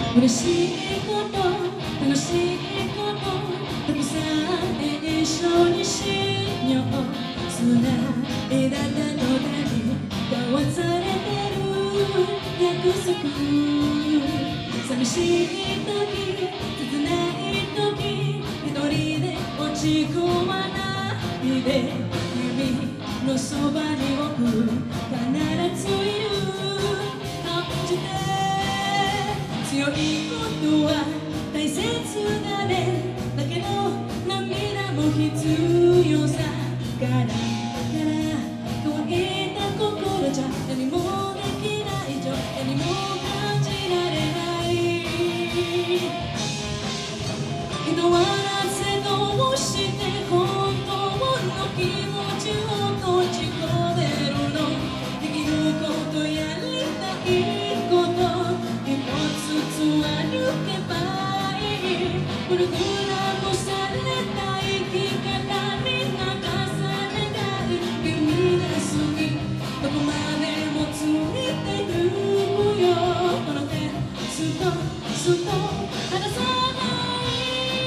嬉しいこと楽しいことたくさん一緒にしよう。繋いだ手の手に交わされてる約束。寂しい時切ない時一人で落ち込まないで、君のそばに僕必ずいる。感じて強いことは大切だね。だけど涙も必要さ。から乾いた心じゃ何もできない以上何も感じられない。人はなぜどうして本当の気持ちを閉じ込めるの。できることやりたいこと一歩ずつ歩けばいい。プログラムされた生き方に流されない君が好き。どこまでもついてゆくよ。この手ずっとずっと離さない。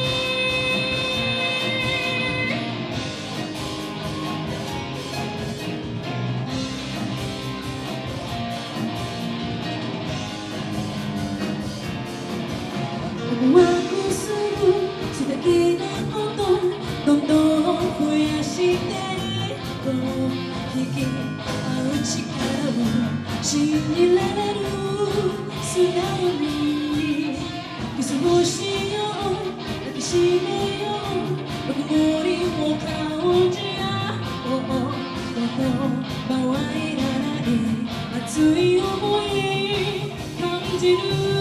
ワクする素敵なことどんどん増やしていこう。引き合う力を信じられる素直にキスをしよう抱きしめよう。ぬくもりを感じ合おう。言葉はいらない熱い想い感じる。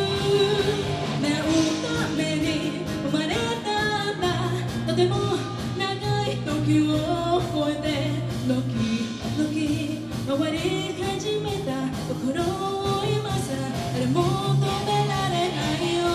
生まれたんだ。とても長い時を越えてドキドキ回り始めた心を今さ誰も止められないよ。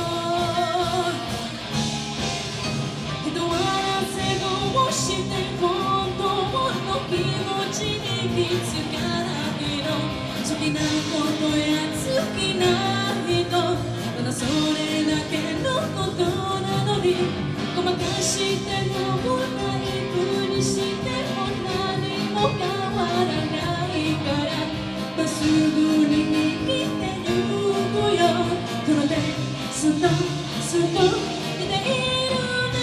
人はなぜどうして本当の気持ちに気づかないの。好きなことや好きな人ただそれだけのことなのに、ごまかしてもないふりしても何も変わらないから、まっすぐに生きてゆくよ。この手ずっとずっと見ているね。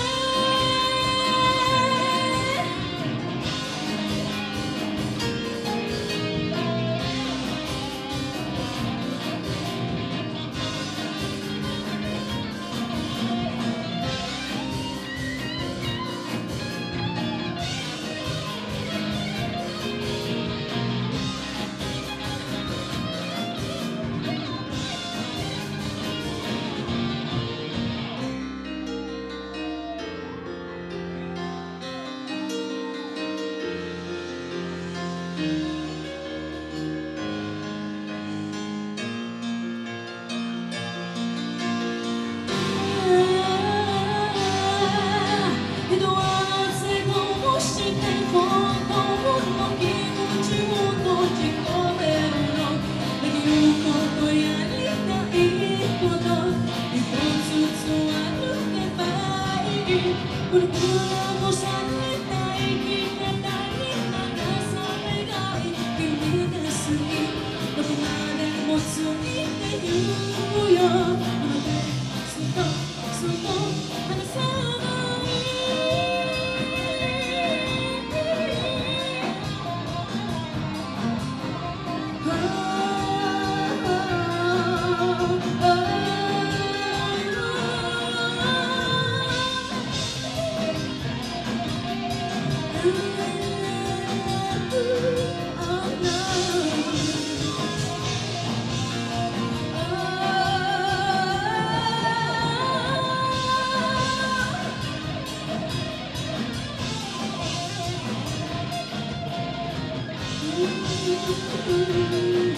プルプルもされた生き方に流されない君が好き。どこまでもついてゆくよ。この手ずっとずっと離さない。Ooh.